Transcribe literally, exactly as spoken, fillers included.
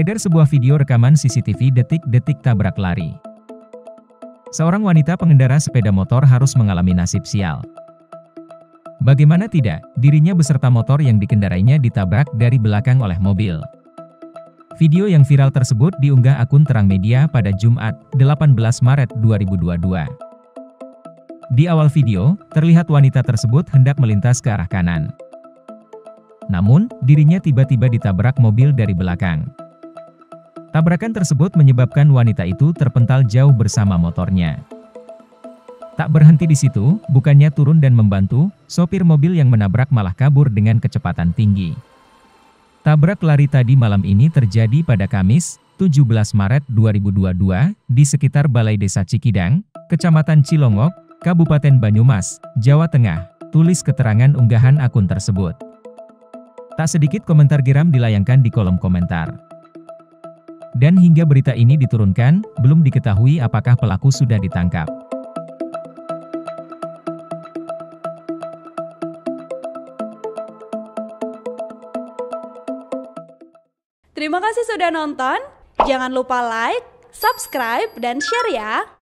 Beredar sebuah video rekaman C C T V detik-detik tabrak lari. Seorang wanita pengendara sepeda motor harus mengalami nasib sial. Bagaimana tidak, dirinya beserta motor yang dikendarainya ditabrak dari belakang oleh mobil. Video yang viral tersebut diunggah akun Terang Media pada Jumat, delapan belas Maret dua ribu dua puluh dua. Di awal video, terlihat wanita tersebut hendak melintas ke arah kanan. Namun, dirinya tiba-tiba ditabrak mobil dari belakang. Tabrakan tersebut menyebabkan wanita itu terpental jauh bersama motornya. Tak berhenti di situ, bukannya turun dan membantu, sopir mobil yang menabrak malah kabur dengan kecepatan tinggi. Tabrak lari tadi malam ini terjadi pada Kamis, tujuh belas Maret dua ribu dua puluh dua, di sekitar Balai Desa Cikidang, Kecamatan Cilongok, Kabupaten Banyumas, Jawa Tengah, tulis keterangan unggahan akun tersebut. Tak sedikit komentar geram dilayangkan di kolom komentar. Dan hingga berita ini diturunkan, belum diketahui apakah pelaku sudah ditangkap. Terima kasih sudah nonton, jangan lupa like, subscribe, dan share ya!